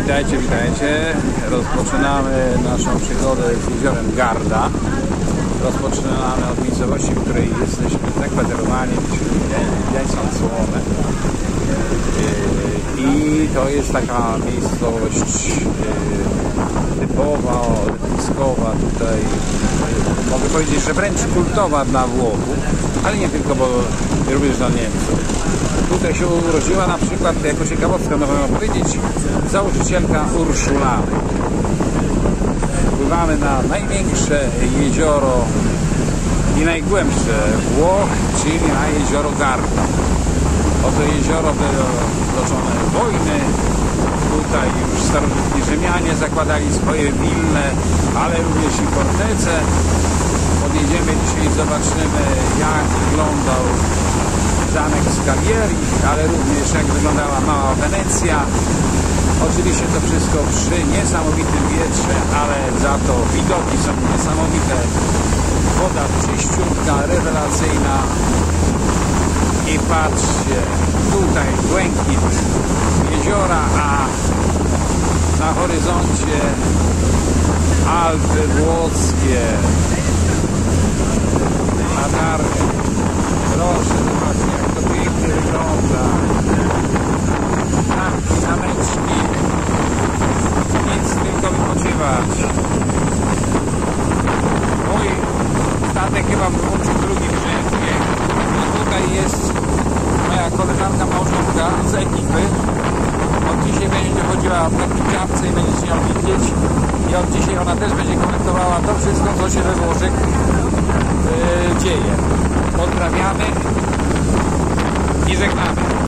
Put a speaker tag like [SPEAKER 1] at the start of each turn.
[SPEAKER 1] Witajcie, witajcie. Rozpoczynamy naszą przygodę z jeziorem Garda. Rozpoczynamy od miejscowości, w której jesteśmy zakwaterowani, czyli Jańską-Słomę. I to jest taka miejscowość typowa, letniskowa, tutaj mogę powiedzieć, że wręcz kultowa dla Włochów, ale nie tylko, bo również dla Niemców. Tutaj się urodziła na przykład, jako ciekawostka można powiedzieć, założycielka Urszulany. Pływamy na największe jezioro i najgłębsze Włoch, czyli na jezioro Garda. Oto jezioro było toczone wojny. Tutaj już starożytni Rzymianie zakładali swoje wille, ale również i fortece. Podjedziemy dzisiaj i zobaczymy, jak wyglądał zamek Scaglieri, ale również jak wyglądała Mała Wenecja. Oczywiście to wszystko przy niesamowitym wietrze, ale za to widoki są niesamowite. Woda czyściutka, rewelacyjna. I patrzcie, tutaj błękit jeziora, a na horyzoncie Alpy włoskie. Latarnie. Proszę, zobaczcie, jak to pięknie wygląda. Zamki, zameczki. Nic, tylko wypoczywać. Mój statek chyba wyłączył drugi brzeg. I tutaj jest moja koleżanka małżonka z ekipy. Od dzisiaj będzie chodziła w takiej czapce i będziecie ją widzieć. I od dzisiaj ona też będzie komentowała to wszystko, co się we Włoszech dzieje. Pozdrawiamy i żegnamy.